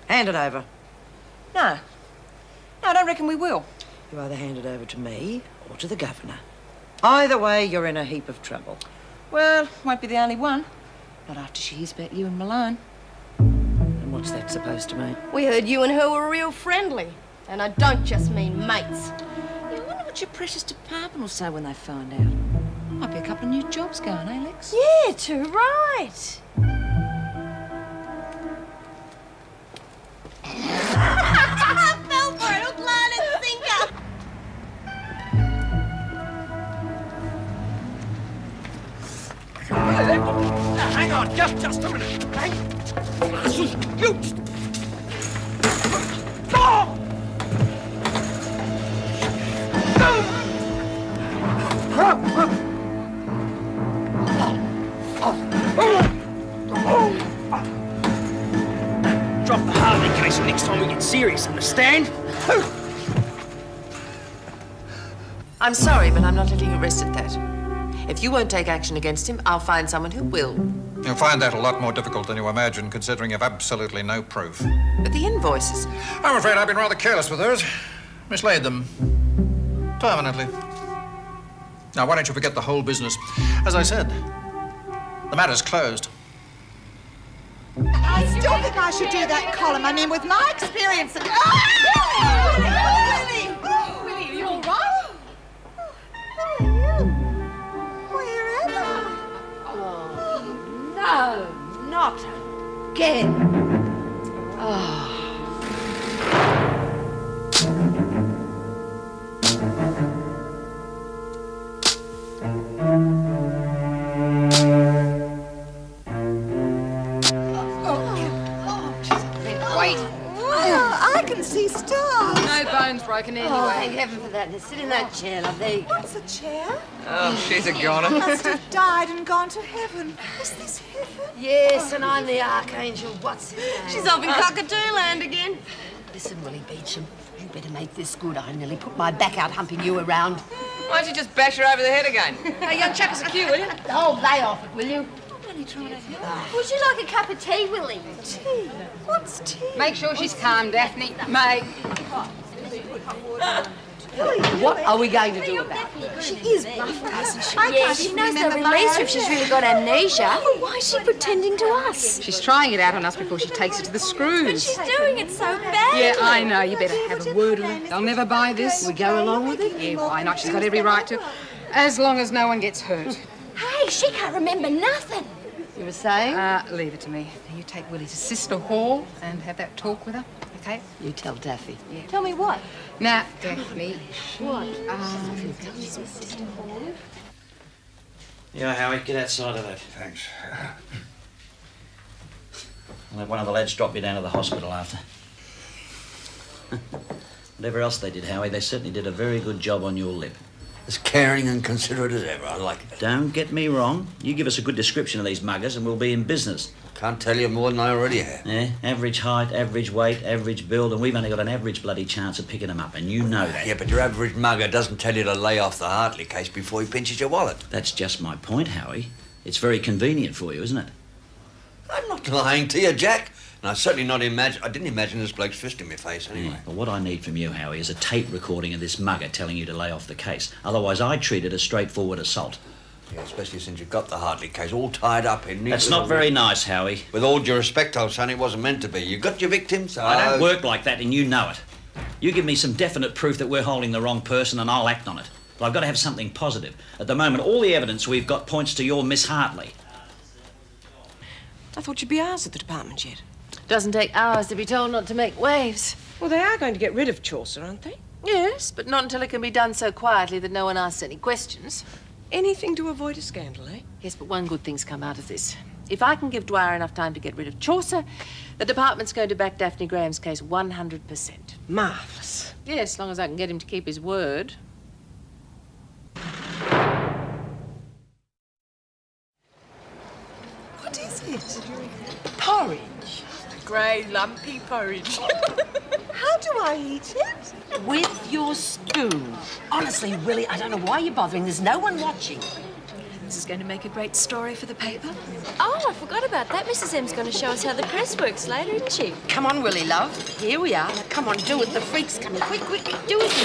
Hand it over. No. No, I don't reckon we will. You either hand it over to me or to the governor. Either way, you're in a heap of trouble. Well, won't be the only one. Not after she hears about you and Malone. And what's that supposed to mean? We heard you and her were real friendly. And I don't just mean mates. Yeah, I wonder what your precious department will say when they find out. Might be a couple of new jobs going, eh, Lex? Yeah, too right. Fell for it, hook, line and sinker. Hang on, just a minute. You... Oh! Drop the Harley case next time we get serious, understand? I'm sorry, but I'm not letting you rest at that. If you won't take action against him, I'll find someone who will. You'll find that a lot more difficult than you imagine, considering you've absolutely no proof. But the invoices... I'm afraid I've been rather careless with those. Mislaid them. Permanently. Now, why don't you forget the whole business? As I said, the matter's closed. I still think I should do that column. I mean, with my experience and... Willie, are you all right? Wherever. No, not again. Oh. I can see stars. No bones broken anyway. Oh, thank heaven for that. Now sit in that chair, love. There you go. What's a chair? Oh, she's a goner. He must have died and gone to heaven. Is this heaven? Yes, and I'm the archangel. What's his name? She's off in Cockatoo Land again. Listen, Willie Beecham, you better make this good. I nearly put my back out humping you around. Why don't you just bash her over the head again? Hey, young chuck us a cue, will you? Oh, lay off it, will you? I'm only trying to help. Would you like a cup of tea, Willie? Tea? What's tea? Make sure she's calm, Daphne. Mate. What are we going to do about it? She is bluffing, isn't she? Yeah, she knows they'll release her if she's really got amnesia. Well, why is she pretending to us? She's trying it out on us before she takes it to the screws. She's doing it so badly. Yeah, I know. You better have a word with her. They'll never buy this. We go along with it? Yeah, why not? She's got every right to. As long as no one gets hurt. Hey, she can't remember nothing. You were saying? Leave it to me. You take Willie to Sister Hall and have that talk with her, okay? You tell Daffy. Yeah. Tell me what? Now, Daphne. What? Yeah, Howie, get outside of that. Thanks. I'll have one of the lads drop you down to the hospital after. Whatever else they did, Howie, they certainly did a very good job on your lip. As caring and considerate as ever. I like it. Don't get me wrong. You give us a good description of these muggers and we'll be in business. Can't tell you more than I already have. Yeah, average height, average weight, average build, and we've only got an average bloody chance of picking them up, and you know that. Yeah, but your average mugger doesn't tell you to lay off the Hartley case before he pinches your wallet. That's just my point, Howie. It's very convenient for you, isn't it? I'm not lying to you, Jack. And I certainly I didn't imagine this bloke's fist in my face anyway. Yeah, well, what I need from you, Howie, is a tape recording of this mugger telling you to lay off the case. Otherwise, I'd treat it as straightforward assault. Yeah, especially since you've got the Hartley case all tied up in... That's not very nice, Howie. With all due respect, old son, it wasn't meant to be. You got your victim, so... I don't work like that, and you know it. You give me some definite proof that we're holding the wrong person, and I'll act on it. But I've got to have something positive. At the moment, all the evidence we've got points to your Miss Hartley. I thought you'd be ours at the department yet. Doesn't take hours to be told not to make waves. Well, they are going to get rid of Chaucer, aren't they? Yes, but not until it can be done so quietly that no one asks any questions. Anything to avoid a scandal, eh? Yes, but one good thing's come out of this. If I can give Dwyer enough time to get rid of Chaucer, the department's going to back Daphne Graham's case 100%. Marvellous. Yes, as long as I can get him to keep his word. What is it? Porridge. Grey, lumpy porridge. How do I eat it? With your spoon. Honestly, Willie, I don't know why you're bothering. There's no one watching. This is going to make a great story for the paper. Oh, I forgot about that. Mrs. M's going to show us how the press works later, isn't she? Come on, Willie, love. Here we are. Now, come on, do it. The freak's coming. Quick, quick, do it.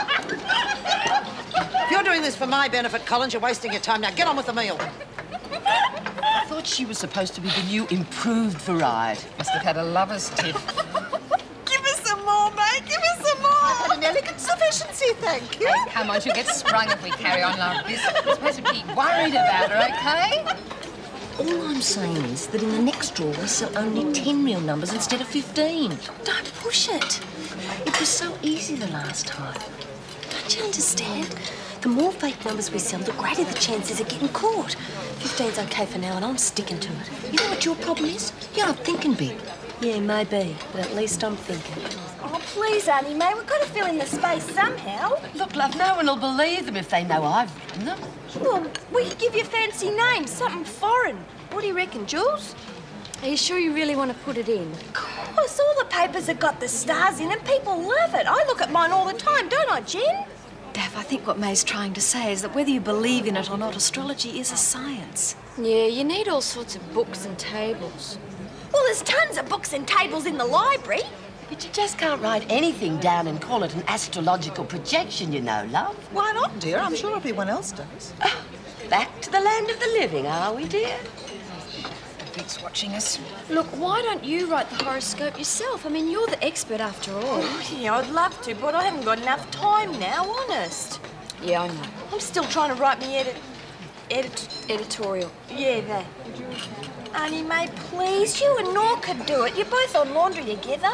If you're doing this for my benefit, Collins, you're wasting your time. Now get on with the meal. I thought she was supposed to be the new improved variety. Must have had a lover's tiff. Give us some more, mate. Give us some more. I've had an elegant sufficiency, thank you. Hey, come on, she'll get sprung if we carry on like this. We're supposed to be worried about her, OK? All I'm saying is that in the next drawer we sell only 10 real numbers instead of 15. Don't push it. It was so easy the last time. Don't you understand? The more fake numbers we sell, the greater the chances of getting caught. 15's OK for now, and I'm sticking to it. You know what your problem is? You're not thinking big. Yeah, maybe, but at least I'm thinking. Oh, please, Auntie May, we've got to fill in the space somehow. Look, love, no one will believe them if they know I've written them. Well, we could give you a fancy name, something foreign. What do you reckon, Jules? Are you sure you really want to put it in? Of course, all the papers have got the stars in and people love it. I look at mine all the time, don't I, Jen? Daff, I think what May's trying to say is that whether you believe in it or not, astrology is a science. Yeah, you need all sorts of books and tables. Well, there's tons of books and tables in the library. But you just can't write anything down and call it an astrological projection, you know, love. Why not, dear? I'm sure everyone else does. Back to the land of the living, are we, dear? Vic's watching us. Look, why don't you write the horoscope yourself? I mean, you're the expert after all. Yeah, I'd love to, but I haven't got enough time now, honest. Yeah, I know. I'm still trying to write me Editorial. Yeah, that. Auntie May, please, you and Nor could do it. You're both on laundry together.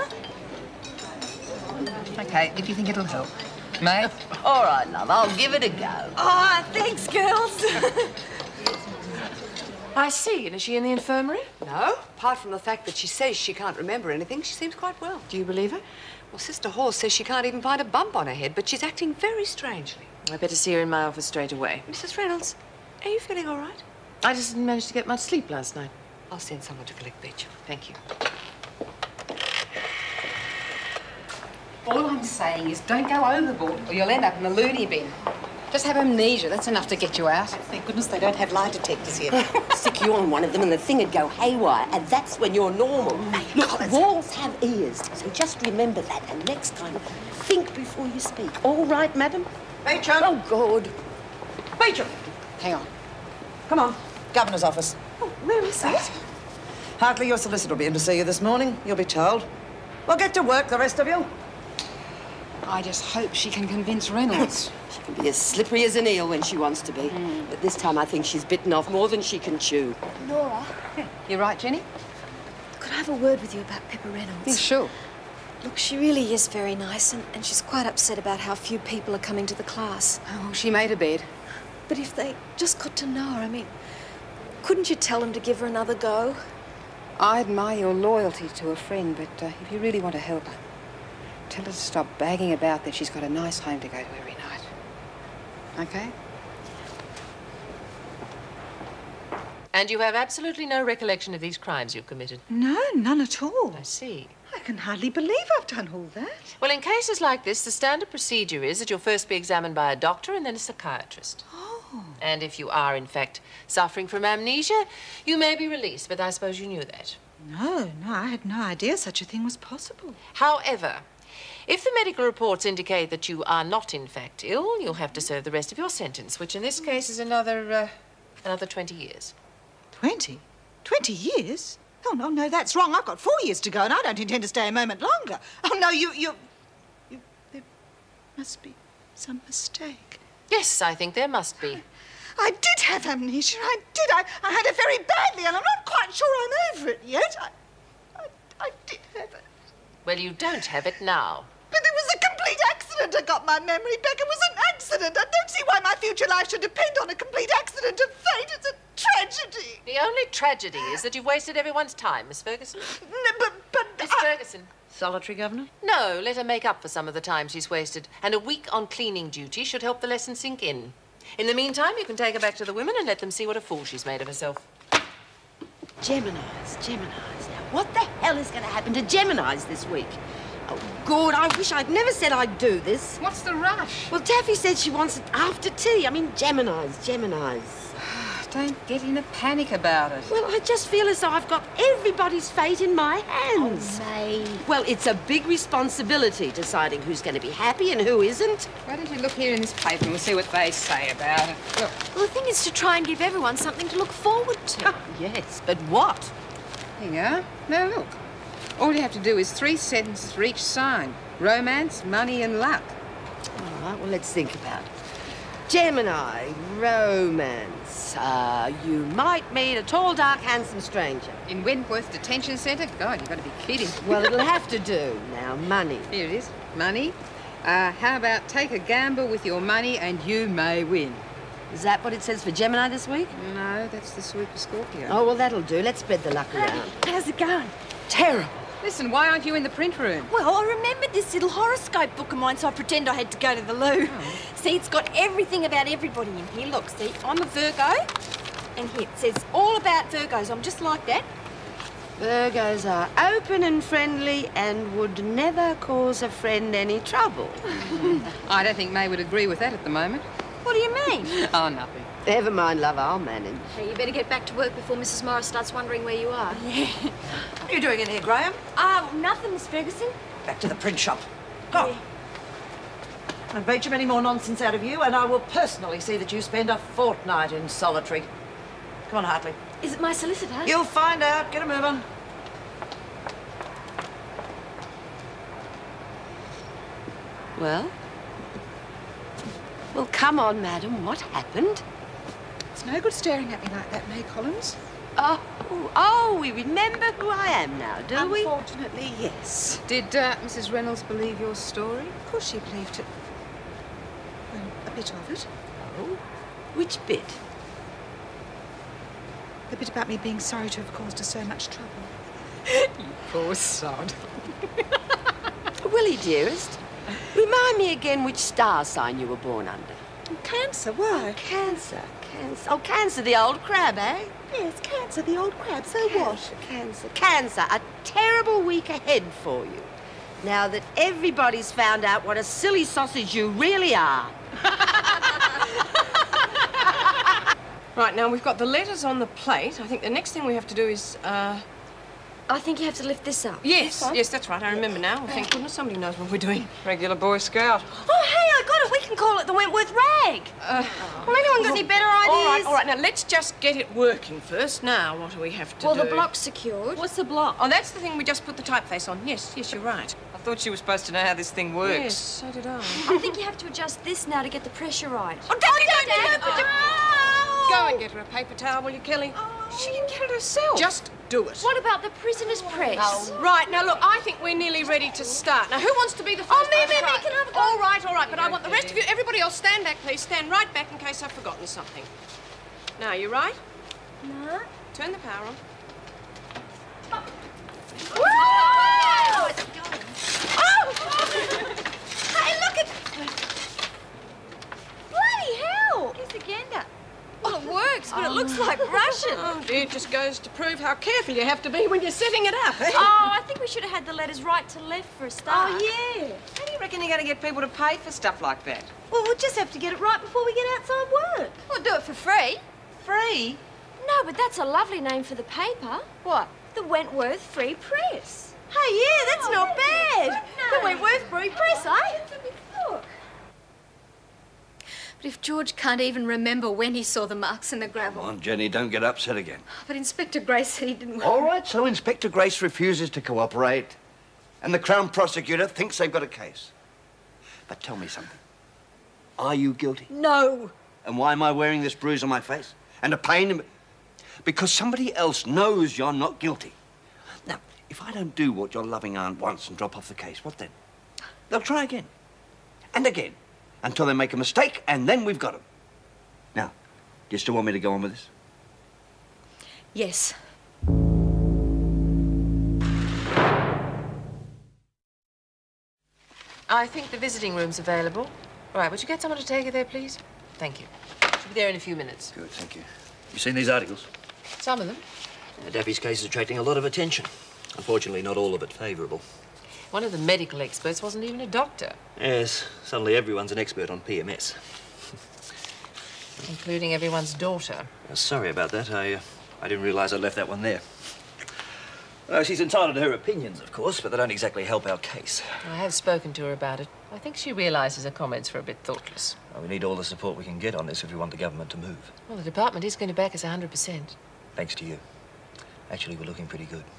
OK, if you think it'll help. May? All right, love, I'll give it a go. Oh, thanks, girls. I see. And is she in the infirmary? No, apart from the fact that she says she can't remember anything, she seems quite well. Do you believe her? Well, Sister Hall says she can't even find a bump on her head, but she's acting very strangely. I better see her in my office straight away. Mrs. Reynolds, are you feeling all right? I just didn't manage to get much sleep last night. I'll send someone to collect Beecham. Thank you. All I'm saying is don't go overboard or you'll end up in the loony bin. Just have amnesia. That's enough to get you out. Thank goodness they don't have lie detectors here. Stick you on one of them and the thing would go haywire, and that's when you're normal. Look, walls have ears, so just remember that, and next time, think before you speak. All right, madam? Beecham! Oh, God. Beecham! Hang on. Come on. Governor's office. Oh, where is that? Hartley, your solicitor will be in to see you this morning. You'll be told. Well, get to work, the rest of you. I just hope she can convince Reynolds. She can be as slippery as an eel when she wants to be. But this time I think she's bitten off more than she can chew. Nora, You're right, Jenny? could I have a word with you about Pippa Reynolds? Yeah, sure. Look, she really is very nice, and she's quite upset about how few people are coming to the class. Oh, she made a bed. But if they just got to know her, I mean, couldn't you tell them to give her another go? I admire your loyalty to a friend, but if you really want to help her, tell her to stop bagging about that she's got a nice home to go to every night. OK? And you have absolutely no recollection of these crimes you've committed? No, none at all. I see. I can hardly believe I've done all that. Well, in cases like this, the standard procedure is that you'll first be examined by a doctor and then a psychiatrist. Oh. And if you are, in fact, suffering from amnesia, you may be released, but I suppose you knew that. No, I had no idea such a thing was possible. However, if the medical reports indicate that you are not, in fact, ill, you'll have to serve the rest of your sentence, which in this case is another 20 years. 20? 20 years? Oh, no, that's wrong. I've got 4 years to go, and I don't intend to stay a moment longer. Oh, no, there must be some mistake. Yes, I think there must be. I did have amnesia. I did. I had it very badly, and I'm not quite sure I'm over it yet. I did have it. Well, you don't have it now. But it was a complete accident. I got my memory back. It was an accident. I don't see why my future life should depend on a complete accident of fate. It's a tragedy. The only tragedy is that you've wasted everyone's time, Miss Ferguson. No, but Miss Ferguson. Solitary, Governor? No, let her make up for some of the time she's wasted. And a week on cleaning duty should help the lesson sink in. In the meantime, you can take her back to the women and let them see what a fool she's made of herself. Geminis. Now, what the hell is going to happen to Geminis this week? Oh, God, I wish I'd never said I'd do this. What's the rush? Well, Taffy said she wants it after tea. I mean, Geminis. Don't get in a panic about it. Well, I just feel as though I've got everybody's fate in my hands. Oh, May. Well, it's a big responsibility deciding who's going to be happy and who isn't. Why don't you look here in this paper and we'll see what they say about it. Look. Well, the thing is to try and give everyone something to look forward to. Oh, yes, but what? Here you are. Now, look. All you have to do is 3 sentences for each sign. Romance, money and luck. All right, well, let's think about it. Gemini, romance. You might meet a tall, dark, handsome stranger. In Wentworth Detention Centre? God, you've got to be kidding. Well, it'll have to do. Now, money. Here it is. Money. How about take a gamble with your money and you may win? Is that what it says for Gemini this week? No, that's the Super Scorpio. Oh, well, that'll do. Let's spread the luck around. How's it going? Terrible. Listen, why aren't you in the print room? Well, I remembered this little horoscope book of mine, so I pretend I had to go to the loo. Oh. See, it's got everything about everybody in here. Look, see, I'm a Virgo, and here it says all about Virgos. I'm just like that. Virgos are open and friendly and would never cause a friend any trouble. I don't think May would agree with that at the moment. What do you mean? Oh, nothing. Never mind, love, I'll manage. Hey, you better get back to work before Mrs. Morris starts wondering where you are. Yeah. What are you doing in here, Graham? Nothing, Miss Ferguson. Back to the print shop. Go. Yeah. I won't beat any more nonsense out of you, and I will personally see that you spend a fortnight in solitary. Come on, Hartley. Is it my solicitor? You'll find out. Get a moving. Well? Well, come on, madam. What happened? It's no good staring at me like that, May Collins. Oh, we remember who I am now, do we? Unfortunately, yes. Did Mrs. Reynolds believe your story? Of course she believed it. Well, a bit of it. Oh? Which bit? The bit about me being sorry to have caused her so much trouble. You poor sod. Willie, dearest, remind me again which star sign you were born under. Cancer, why? Oh, Cancer. Oh, Cancer, the old crab, eh? Yes, Cancer, the old crab, so what? Cancer, a terrible week ahead for you. Now that everybody's found out what a silly sausage you really are. Right, now we've got the letters on the plate. I think the next thing we have to do is, I think you have to lift this up. Yes, yes, that's right. I remember now. Well, thank goodness somebody knows what we're doing. Regular Boy Scout. Oh, hey, I got it. We can call it the Wentworth Rag. Well, anyone got any better ideas? All right. Now, let's just get it working first. Now, what do we have to do? Well, the block's secured. What's the block? Oh, that's the thing we just put the typeface on. Yes, you're right. I thought she was supposed to know how this thing works. Yes, so did I. I think you have to adjust this now to get the pressure right. Oh, don't. Go and get her a paper towel, will you, Kelly? She can get it herself. Just do it. What about the prisoner's press? Oh, right, now look, I think we're nearly ready to start. Now, who wants to be the first? Oh, me, can I have a go? All right, but I want the rest of you, everybody else, stand back, please. Stand right back in case I've forgotten something. Now, you right? No. Turn the power on. Oh! Hey, look at... Bloody hell! Kiss again. Well, it works, but it looks like Russian. Oh, dear, it just goes to prove how careful you have to be when you're setting it up, eh? Oh, I think we should have had the letters right to left for a start. Oh, yeah. How do you reckon you're going to get people to pay for stuff like that? Well, we'll just have to get it right before we get outside work. We'll do it for free. Free? No, but that's a lovely name for the paper. What? The Wentworth Free Press. Hey, yeah, that's not bad. The Wentworth Free Press, eh? Look. But if George can't even remember when he saw the marks in the gravel... Come on, Jenny, don't get upset again. But Inspector Grace said he didn't... All right, so Inspector Grace refuses to cooperate, and the Crown Prosecutor thinks they've got a case. But tell me something. Are you guilty? No. And why am I wearing this bruise on my face? And a pain in... Because somebody else knows you're not guilty. Now, if I don't do what your loving aunt wants and drop off the case, what then? They'll try again. And again. Until they make a mistake, and then we've got them. Now, do you still want me to go on with this? Yes. I think the visiting room's available. All right, would you get someone to take her there, please? Thank you. She'll be there in a few minutes. Good, thank you. You seen these articles? Some of them. Daffy's case is attracting a lot of attention. Unfortunately, not all of it favourable. One of the medical experts wasn't even a doctor. Yes, suddenly everyone's an expert on PMS. including everyone's daughter. Sorry about that. I didn't realise I left that one there. She's entitled to her opinions, of course, but they don't exactly help our case. I have spoken to her about it. I think she realises her comments were a bit thoughtless. Well, we need all the support we can get on this if we want the government to move. Well, the department is going to back us 100%. Thanks to you. Actually, we're looking pretty good.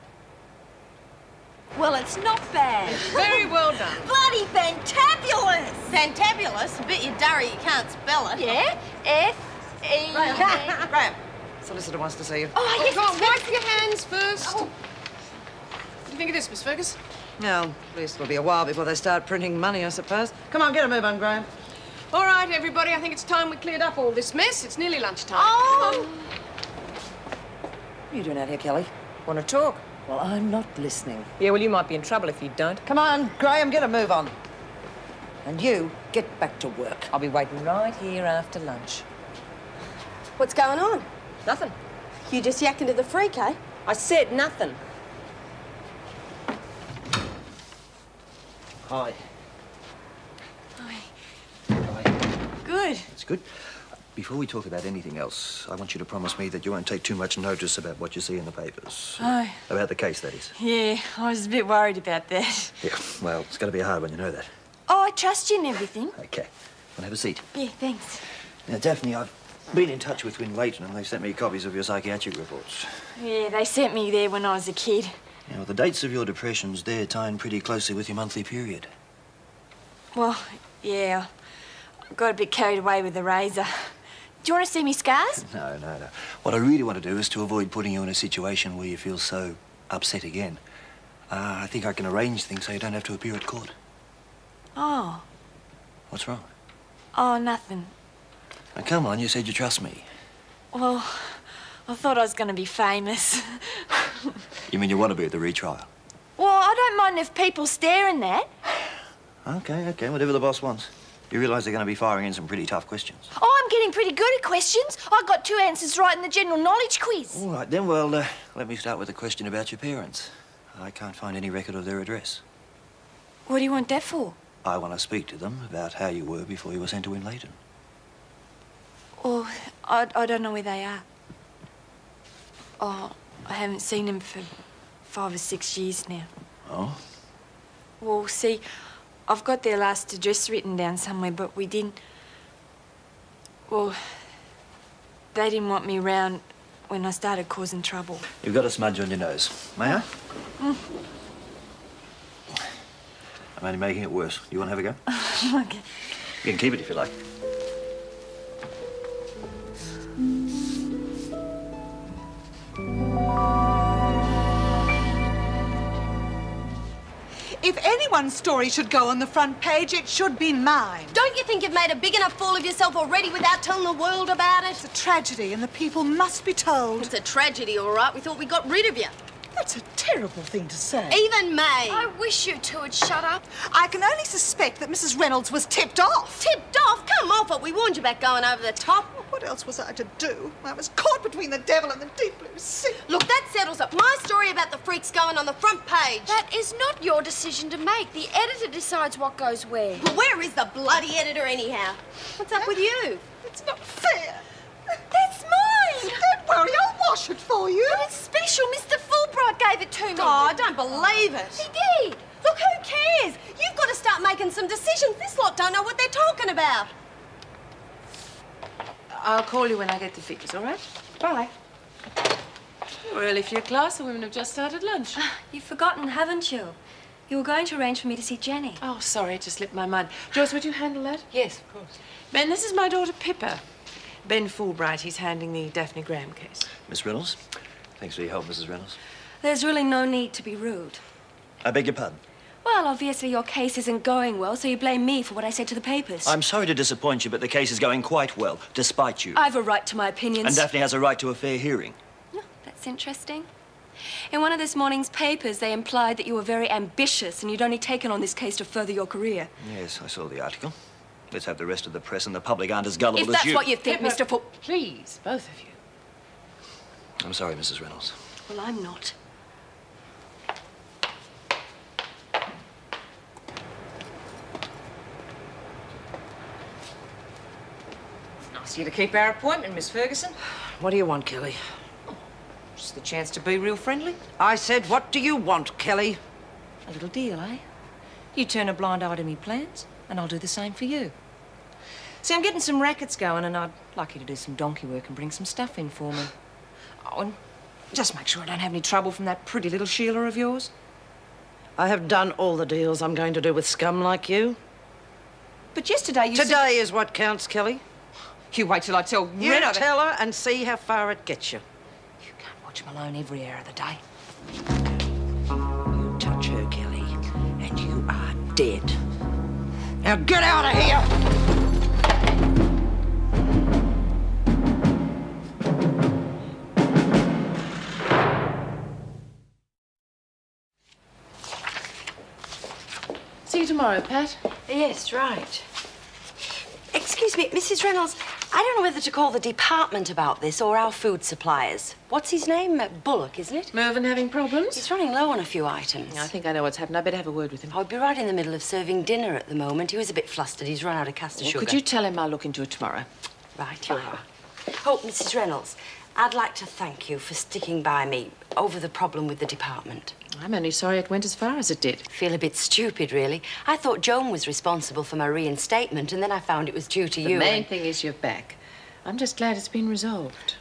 Well, it's not bad. Very well done. Bloody fantabulous! Fantabulous? A bit you durry, you can't spell it. Yeah? F-E... Graham, solicitor wants to see you. Oh, yes, Come on, it's wipe your hands first. Oh. What do you think of this, Miss Fergus? Well, at least it'll be a while before they start printing money, I suppose. Come on, get a move on, Graham. All right, everybody, I think it's time we cleared up all this mess. It's nearly lunchtime. Oh! Come on. What are you doing out here, Kelly? Want to talk? Well, I'm not listening. Yeah, well, you might be in trouble if you don't. Come on, Graham, get a move on. And you, get back to work. I'll be waiting right here after lunch. What's going on? Nothing. You just yakking to the freak, eh? I said nothing. Hi. Hi. Hi. Good. That's good. Before we talk about anything else, I want you to promise me that you won't take too much notice about what you see in the papers. Oh. About the case, that is. Yeah, I was a bit worried about that. Yeah, well, it's going to be a hard one, you know that. Oh, I trust you and everything. Okay. Want to have a seat? Yeah, thanks. Now, Daphne, I've been in touch with Win Leighton and they've sent me copies of your psychiatric reports. Yeah, they sent me there when I was a kid. You know, the dates of your depressions, they're tying pretty closely with your monthly period. Well, yeah, I got a bit carried away with the razor. Do you want to see me scars? No. What I really want to do is to avoid putting you in a situation where you feel so upset again. I think I can arrange things so you don't have to appear at court. Oh. What's wrong? Oh, nothing. Now, come on, you said you trust me. Well, I thought I was going to be famous. You mean you want to be at the retrial? Well, I don't mind if people stare and that. Okay, whatever the boss wants. You realise they're going to be firing in some pretty tough questions. Oh, I'm getting pretty good at questions. I got 2 answers right in the general knowledge quiz. All right, then, well, let me start with a question about your parents. I can't find any record of their address. What do you want that for? I want to speak to them about how you were before you were sent to Win Leighton. Well, I don't know where they are. Oh, I haven't seen them for 5 or 6 years now. Oh? Well, see, I've got their last address written down somewhere, but we didn't... Well, they didn't want me around when I started causing trouble. You've got a smudge on your nose. May I? Mm. I'm only making it worse. You want to have a go? Okay. You can keep it if you like. If anyone's story should go on the front page, it should be mine. Don't you think you've made a big enough fool of yourself already without telling the world about it? It's a tragedy and the people must be told. It's a tragedy, all right. We thought we got rid of you. That's a terrible thing to say. Even me. I wish you two would shut up. I can only suspect that Mrs. Reynolds was tipped off. Tipped off? Come off it. We warned you about going over the top. What else was I to do? I was caught between the devil and the deep blue sea. Look, that settles it. My story about the freaks going on the front page. That is not your decision to make. The editor decides what goes where. Well, where is the bloody editor anyhow? What's up with you? It's not fair. That's mine! Don't worry, I'll wash it for you. But it's special. Mr. Fulbright gave it to me. Oh, I don't believe it. He did. Look, who cares? You've got to start making some decisions. This lot don't know what they're talking about. I'll call you when I get the figures, all right? Bye. You're early for your class. The women have just started lunch. You've forgotten, haven't you? You were going to arrange for me to see Jenny. Oh, sorry, it just slipped my mind. Joyce, would you handle that? Yes, of course. Ben, this is my daughter, Pippa. Ben Fulbright, he's handling the Daphne Graham case. Miss Reynolds? Thanks for your help, Mrs. Reynolds. There's really no need to be rude. I beg your pardon? Well, obviously your case isn't going well, so you blame me for what I said to the papers. I'm sorry to disappoint you, but the case is going quite well, despite you. I've a right to my opinions. And Daphne has a right to a fair hearing. Oh, that's interesting. In one of this morning's papers, they implied that you were very ambitious and you'd only taken on this case to further your career. Yes, I saw the article. Let's hope the rest of the press and the public aren't as gullible as you. If that's what you think, Pippa, Mr. Full... Please, both of you. I'm sorry, Mrs. Reynolds. Well, I'm not. Ask you to keep our appointment, Miss Ferguson. What do you want, Kelly? Just the chance to be real friendly. I said, what do you want, Kelly? A little deal, eh? You turn a blind eye to me plans, and I'll do the same for you. See, I'm getting some rackets going, and I'd like you to do some donkey work and bring some stuff in for me. Oh, and just make sure I don't have any trouble from that pretty little Sheila of yours. I have done all the deals I'm going to do with scum like you. But yesterday you said... Today is what counts, Kelly. You wait till I tell You Red tell her and see how far it gets you. You can't watch him alone every hour of the day. You touch her, Kelly, and you are dead. Now get out of here! See you tomorrow, Pat. Yes, right. Excuse me, Mrs. Reynolds, I don't know whether to call the department about this or our food suppliers. What's his name? Bullock, isn't it? Mervyn having problems? He's running low on a few items. I think I know what's happened. I better have a word with him. I'll be right in the middle of serving dinner at the moment. He was a bit flustered. He's run out of castor sugar. Could you tell him I'll look into it tomorrow? Right, you are. Oh, Mrs. Reynolds, I'd like to thank you for sticking by me over the problem with the department. I'm only sorry it went as far as it did. Feel a bit stupid, really. I thought Joan was responsible for my reinstatement, and then I found it was due to you. The main thing is you're back. I'm just glad it's been resolved.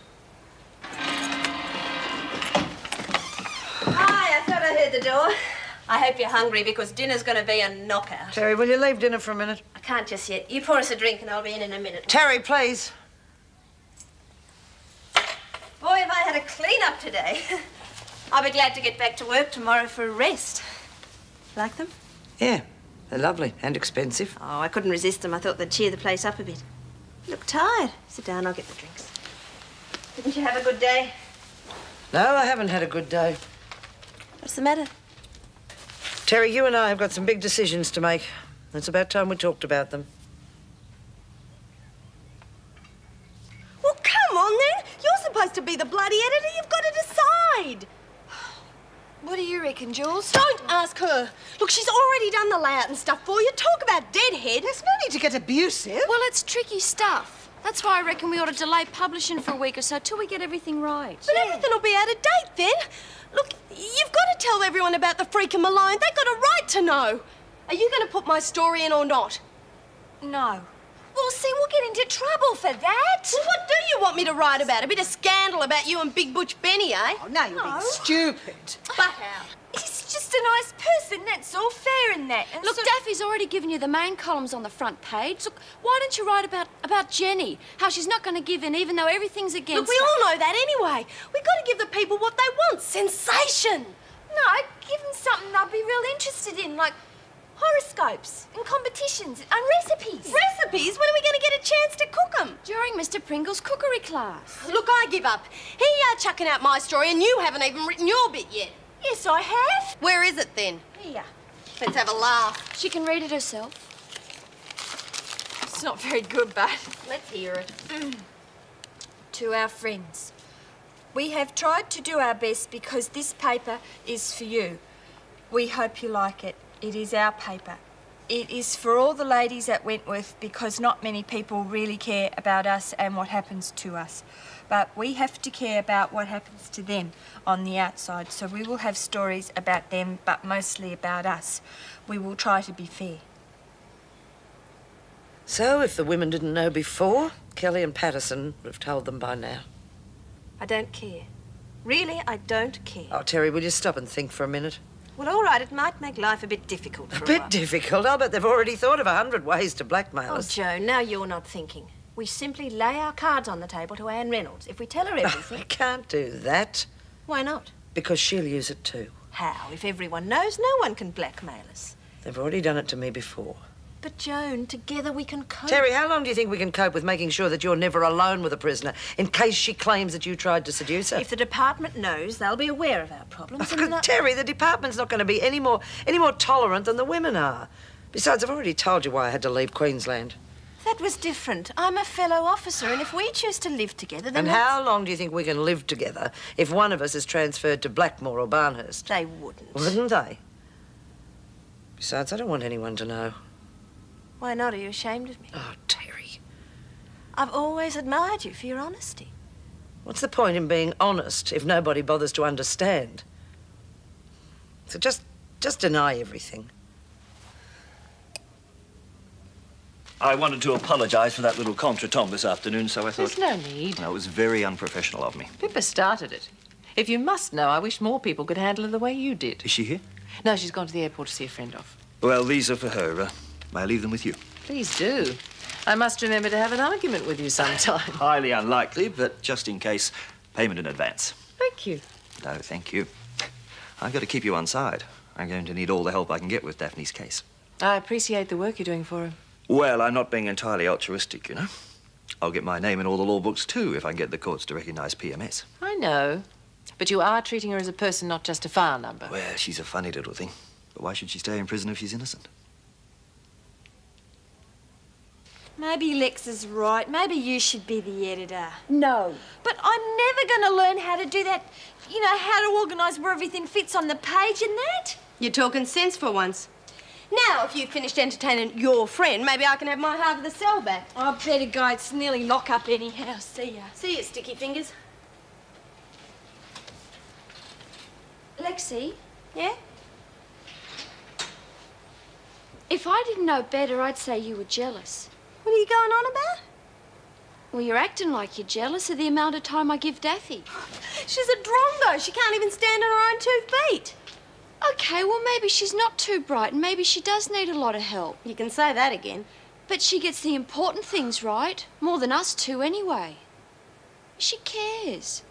Hi, I thought I heard the door. I hope you're hungry because dinner's going to be a knockout. Terry, will you leave dinner for a minute? I can't just yet. You pour us a drink and I'll be in a minute. Terry, please. Boy, have I had a clean-up today. I'll be glad to get back to work tomorrow for a rest. Like them? Yeah, they're lovely and expensive. Oh, I couldn't resist them. I thought they'd cheer the place up a bit. You look tired. Sit down, I'll get the drinks. Didn't you have a good day? No, I haven't had a good day. What's the matter? Terry, you and I have got some big decisions to make. It's about time we talked about them. Well, come on, then. You're supposed to be the bloody editor. You've got to decide. What do you reckon, Jules? Don't ask her. Look, she's already done the layout and stuff for you. Talk about deadhead. There's no need to get abusive. Well, it's tricky stuff. That's why I reckon we ought to delay publishing for a week or so till we get everything right. But everything will be out of date then. Look, you've got to tell everyone about the freak and Malone. They've got a right to know. Are you going to put my story in or not? No. Well, see, we'll get into trouble for that. Well, what do you want me to write about? A bit of scandal about you and Big Butch Benny, eh? Oh, now you're being stupid. But how? He's just a nice person, that's all. Fair in that. And look, so... Daffy's already given you the main columns on the front page. Look, why don't you write about Jenny? How she's not going to give in even though everything's against Look, we all know that anyway. We've got to give the people what they want. Sensation. No, give them something they'll be real interested in, like horoscopes and competitions and recipes. Recipes? When are we going to get a chance to cook them? During Mr. Pringle's cookery class. Look, I give up. Here you are chucking out my story and you haven't even written your bit yet. Yes, I have. Where is it then? Here. Let's have a laugh. She can read it herself. It's not very good, but... Let's hear it. To our friends. We have tried to do our best because this paper is for you. We hope you like it. It is our paper. It is for all the ladies at Wentworth because not many people really care about us and what happens to us. But we have to care about what happens to them on the outside. So we will have stories about them, but mostly about us. We will try to be fair. So, if the women didn't know before, Kelly and Patterson would have told them by now. I don't care. Really, I don't care. Oh, Terry, will you stop and think for a minute? Well, all right, it might make life a bit difficult for a bit difficult? I'll bet they've already thought of 100 ways to blackmail us. Oh, Joan, now you're not thinking. We simply lay our cards on the table to Anne Reynolds. If we tell her everything... We can't do that. Why not? Because she'll use it too. How? If everyone knows, no one can blackmail us. They've already done it to me before. But, Joan, together we can cope. Terry, how long do you think we can cope with making sure that you're never alone with a prisoner in case she claims that you tried to seduce her? If the department knows, they'll be aware of our problems. Terry, the department's not going to be any more tolerant than the women are. Besides, I've already told you why I had to leave Queensland. That was different. I'm a fellow officer, and if we choose to live together, then And how long do you think we can live together if one of us is transferred to Blackmore or Barnhurst? They wouldn't. Wouldn't they? Besides, I don't want anyone to know. Why not? Are you ashamed of me? Oh, Terry. I've always admired you for your honesty. What's the point in being honest if nobody bothers to understand? So just deny everything. I wanted to apologise for that little contretemps this afternoon, so I thought... There's no need. No, it was very unprofessional of me. Pippa started it. If you must know, I wish more people could handle her the way you did. Is she here? No, she's gone to the airport to see a friend off. Well, these are for her. May I leave them with you? Please do. I must remember to have an argument with you sometime. Highly unlikely, but just in case, payment in advance. Thank you. No, thank you. I've got to keep you on side. I'm going to need all the help I can get with Daphne's case. I appreciate the work you're doing for her. Well, I'm not being entirely altruistic, you know. I'll get my name in all the law books, too, if I can get the courts to recognise PMS. I know. But you are treating her as a person, not just a file number. Well, she's a funny little thing. But why should she stay in prison if she's innocent? Maybe Lex is right. Maybe you should be the editor. No. But I'm never going to learn how to do that. You know, how to organise where everything fits on the page and that. You're talking sense for once. Now, if you've finished entertaining your friend, maybe I can have my half of the cell back. I better go. It's nearly lock-up anyhow. See ya. See you, sticky fingers. Lexie? Yeah? If I didn't know better, I'd say you were jealous. What are you going on about? Well, you're acting like you're jealous of the amount of time I give Daffy. She's a drongo. She can't even stand on her own 2 feet. Okay, well, maybe she's not too bright and maybe she does need a lot of help. You can say that again. But she gets the important things right, more than us two anyway. She cares.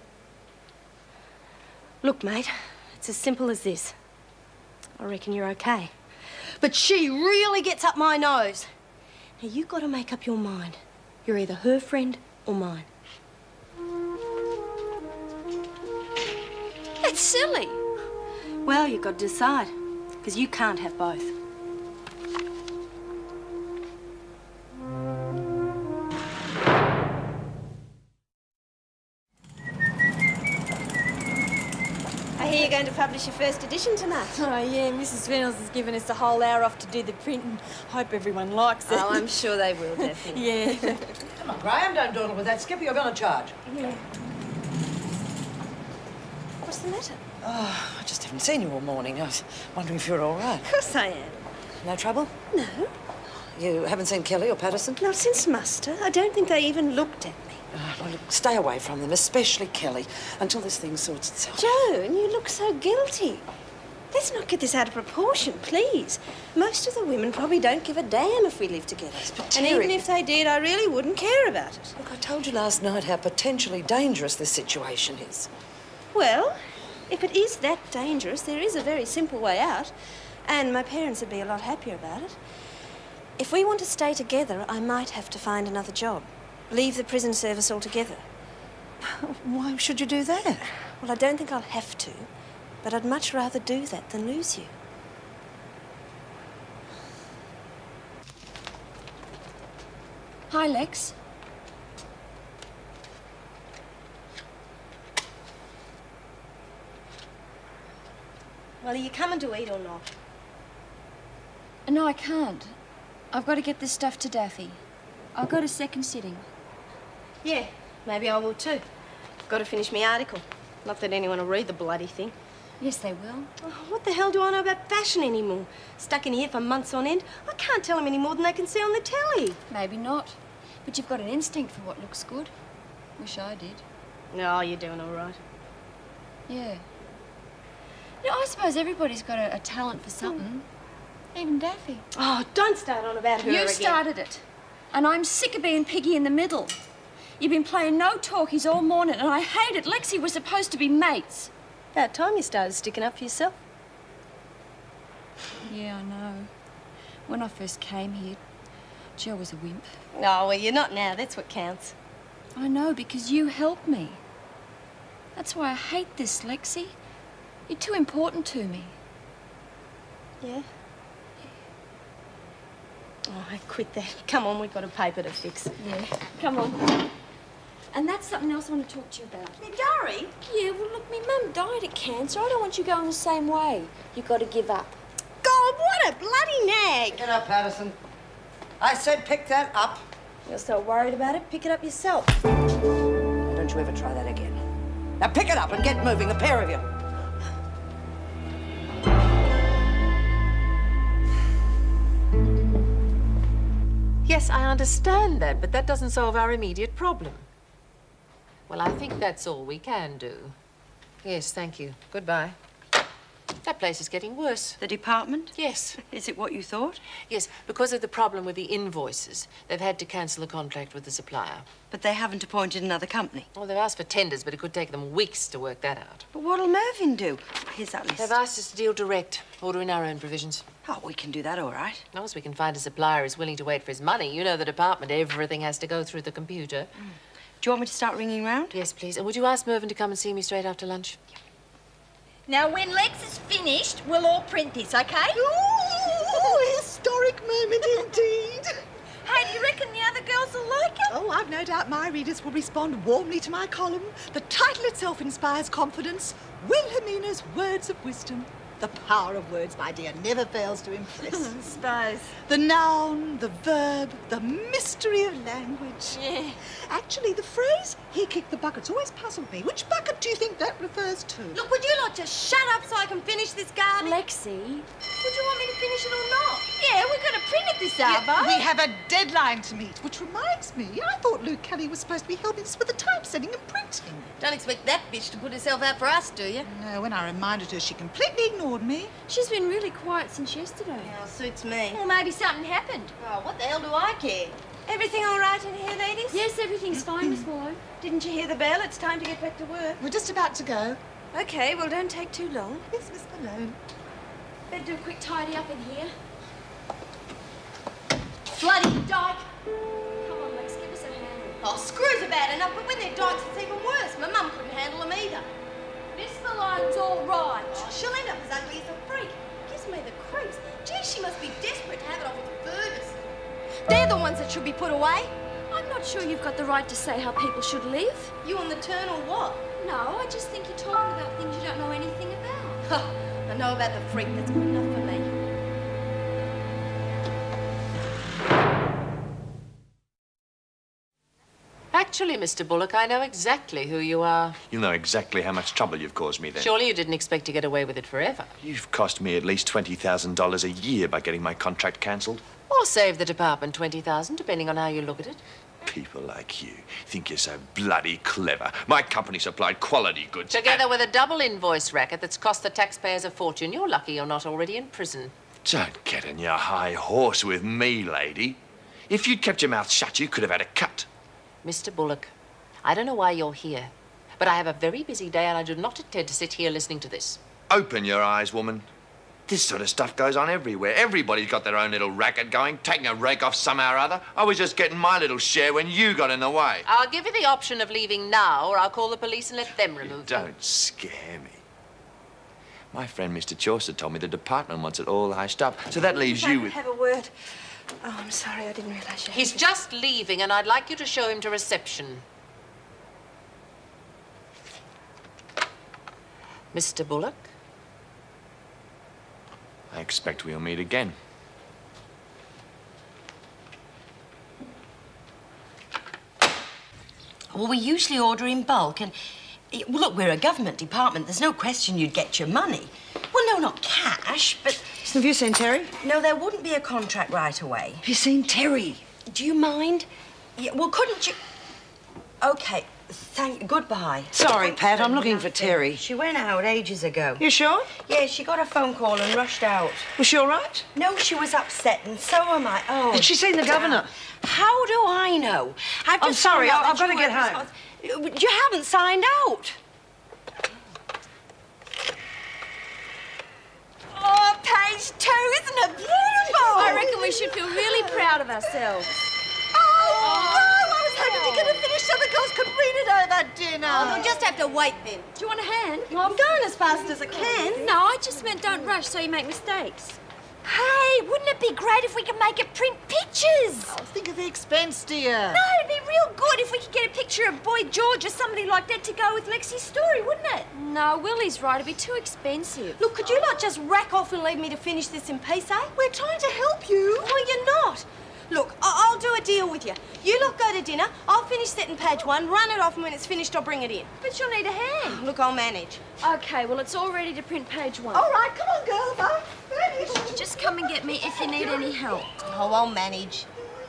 Look, mate, it's as simple as this. I reckon you're okay. But she really gets up my nose. Now, you've got to make up your mind. You're either her friend or mine. That's silly. Well, you've got to decide, because you can't have both. I hear you're going to publish your first edition tonight. Oh, yeah, Mrs. Reynolds has given us a whole hour off to do the printing. Hope everyone likes it. Oh, I'm sure they will, Daphne. Yeah. Come on, Graham, don't dawdle with that skipper. You're going to charge. Yeah. What's the matter? Oh, I just haven't seen you all morning. I was wondering if you're all right. Of course I am. No trouble? No. You haven't seen Kelly or Patterson? Not since muster. I don't think they even looked at me. Well, look, stay away from them, especially Kelly, until this thing sorts itself. Joan, you look so guilty. Let's not get this out of proportion, please. Most of the women probably don't give a damn if we live together. But and Terri, even if they did, I really wouldn't care about it. Look, I told you last night how potentially dangerous this situation is. Well, if it is that dangerous, there is a very simple way out. And my parents would be a lot happier about it. If we want to stay together, I might have to find another job. Leave the prison service altogether. Why should you do that? Well, I don't think I'll have to, but I'd much rather do that than lose you. Hi, Lex. Well, are you coming to eat or not? No, I can't. I've got to get this stuff to Daffy. I'll go to second sitting. Yeah, maybe I will too. Got to finish my article. Not that anyone will read the bloody thing. Yes, they will. Oh, what the hell do I know about fashion anymore? Stuck in here for months on end. I can't tell them any more than they can see on the telly. Maybe not. But you've got an instinct for what looks good. Wish I did. No, you're doing all right. Yeah. You know, I suppose everybody's got a talent for something. Even Daffy. Oh, don't start on about her You again. started it. And I'm sick of being piggy in the middle. You've been playing no talkies all morning and I hate it. Lexie, we're supposed to be mates. About time you started sticking up for yourself. Yeah, I know. When I first came here, Joe was a wimp. No, well, you're not now. That's what counts. I know, because you helped me. That's why I hate this, Lexie. You're too important to me. Yeah? Oh, I quit that. Come on, we've got a paper to fix. Yeah, come on. And that's something else I want to talk to you about. Your diary? Yeah, well, look, my mum died of cancer. I don't want you going the same way. You've got to give up. God, what a bloody nag! Pick it up, Patterson. I said pick that up. You're so worried about it, pick it up yourself. Don't you ever try that again. Now pick it up and get moving, the pair of you. Yes, I understand that, but that doesn't solve our immediate problem. Well, I think that's all we can do. Yes, thank you. Goodbye. That place is getting worse. The department? Yes. Is it what you thought? Yes, because of the problem with the invoices, they've had to cancel the contract with the supplier. But they haven't appointed another company. Well, they've asked for tenders, but it could take them weeks to work that out. But what'll Mervyn do? Here's that list. They've asked us to deal direct, ordering our own provisions. Oh, we can do that all right. As long as we can find a supplier who's willing to wait for his money. You know the department, everything has to go through the computer. Do you want me to start ringing round? Yes, please. And would you ask Mervyn to come and see me straight after lunch? Now, when Lex is finished, we'll all print this, OK? Ooh, historic moment indeed. Hey, do you reckon the other girls will like it? Oh, I've no doubt my readers will respond warmly to my column. The title itself inspires confidence. Wilhelmina's Words of Wisdom. The power of words, my dear, never fails to impress. I suppose. The noun, the verb, the mystery of language. Yeah. Actually, the phrase, he kicked the bucket's always puzzled me. Which bucket do you think that refers to? Look, would you lot just shut up so I can finish this garden? Lexie. Would you want me to finish it or not? Yeah, we're going to print it this hour. Yeah, we have a deadline to meet, which reminds me, I thought Luke Kelly was supposed to be helping us with the typesetting and printing. Don't expect that bitch to put herself out for us, do you? No, when I reminded her, she completely ignored me. She's been really quiet since yesterday. Yeah, suits me. Well, maybe something happened. Oh, what the hell do I care? Everything all right in here, ladies? Yes, everything's fine, Miss Willow. Didn't you hear the bell? It's time to get back to work. We're just about to go. OK, well, don't take too long. Yes, Miss Malone. Better do a quick tidy up in here. Bloody dyke! Come on, Lex, give us a hand. Oh, screws are bad enough, but when they're dykes, it's even worse. My mum couldn't handle them either. Miss Malone's all right. Oh, she'll end up as ugly as a freak. Gives me the creeps. Gee, she must be desperate to have it off with Fergus. They're the ones that should be put away. I'm not sure you've got the right to say how people should live. You on the turn or what? No, I just think you're talking about things you don't know anything about. I know about the freak. That's good enough for me. Actually, Mr. Bullock, I know exactly who you are. You'll know exactly how much trouble you've caused me then. Surely you didn't expect to get away with it forever. You've cost me at least $20,000 a year by getting my contract cancelled. Or save the department $20,000, depending on how you look at it. People like you think you're so bloody clever. My company supplied quality goods. Together with a double invoice racket that's cost the taxpayers a fortune. You're lucky you're not already in prison. Don't get on your high horse with me, lady. If you'd kept your mouth shut, you could have had a cut. Mr. Bullock, I don't know why you're here, but I have a very busy day and I do not intend to sit here listening to this. Open your eyes, woman. This sort of stuff goes on everywhere. Everybody's got their own little racket going, taking a rake off somehow or other. I was just getting my little share when you got in the way. I'll give you the option of leaving now, or I'll call the police and let them remove you. Don't scare me. My friend Mr. Chaucer told me the department wants it all hushed up, so that leaves you with... Have a word. Oh, I'm sorry, I didn't realise you... He's just leaving, and I'd like you to show him to reception. Mr. Bullock? I expect we'll meet again. Well, we usually order in bulk, and... Well, look, we're a government department. There's no question you'd get your money. Well, no, not cash, but... Have you seen Terry? No, there wouldn't be a contract right away. Have you seen Terry? Do you mind? Yeah, well, couldn't you... OK, goodbye. Sorry, Pat, I'm looking for Terry. She went out ages ago. You sure? Yeah, she got a phone call and rushed out. Was she all right? No, she was upset, and so am I. Oh, Had she seen the governor? How do I know? I'm sorry, I've got to get home. You haven't signed out. Oh, page 2, isn't it beautiful? I reckon we should feel really proud of ourselves. Oh, I was hoping to get it finished so the girls could read it over dinner. Oh, we'll just have to wait then. Do you want a hand? Well, I'm going as fast as I can. No, I just meant don't rush so you make mistakes. Hey, wouldn't it be great if we could make it print pictures? Oh, think of the expense, dear. No, it'd be real good if we could get a picture of Boy George or somebody like that to go with Lexie's story, wouldn't it? No, Willie's right. It'd be too expensive. Look, could you not just rack off and leave me to finish this in peace, eh? We're trying to help you. Well, you're not. Look, I'll do a deal with you. You lot go to dinner, I'll finish setting page 1, run it off, and when it's finished, I'll bring it in. But you'll need a hand. Look, I'll manage. OK, well, it's all ready to print page 1. All right, come on, girls, I'll manage. Just come and get me if you need any help. Oh, I'll manage.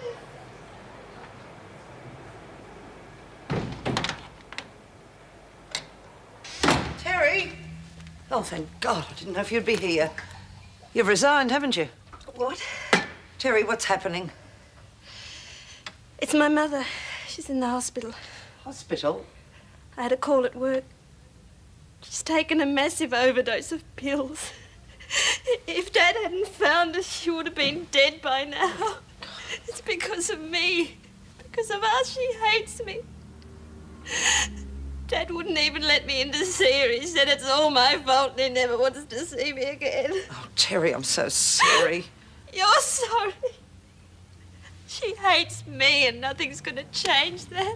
Terry! Oh, thank God. I didn't know if you'd be here. You've resigned, haven't you? What? Terry, what's happening? It's my mother. She's in the hospital. Hospital? I had a call at work. She's taken a massive overdose of pills. If Dad hadn't found her, she would have been dead by now. It's because of me. Because of us, she hates me. Dad wouldn't even let me in to see her. He said it's all my fault and he never wants to see me again. Oh, Terry, I'm so sorry. You're sorry. She hates me and nothing's going to change that.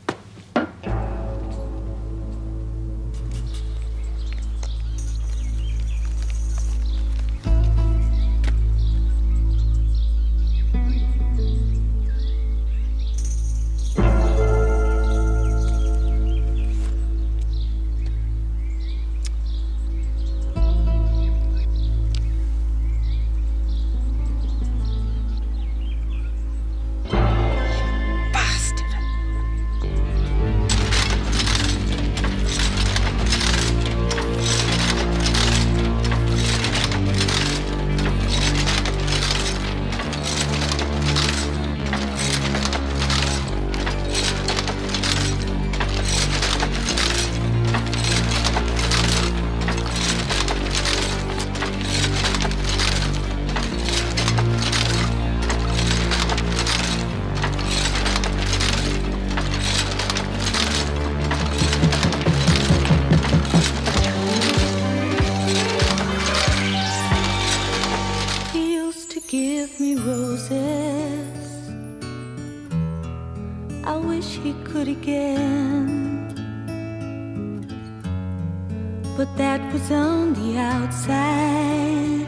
Give me roses. I wish he could again, but that was on the outside,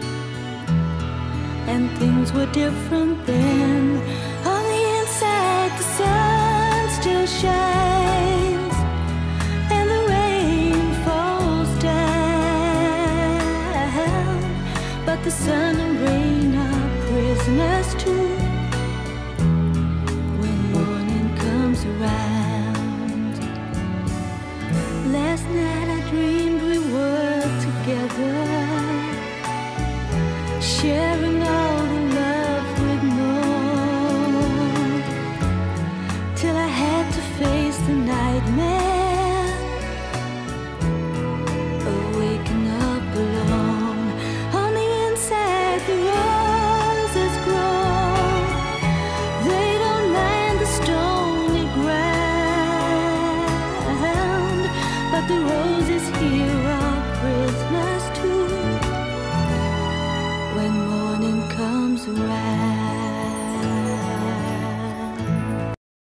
and things were different then. On the inside, the sun still shines, and the rain falls down, but the sun and rain are prisoners too. When morning comes around, last night I dreamed we were together, sharing all the love we'd known, till I had to face the nightmare of waking up alone. On the inside, the roses grow. They don't mind the stony ground, but the roses here are prisoners too. When morning comes around.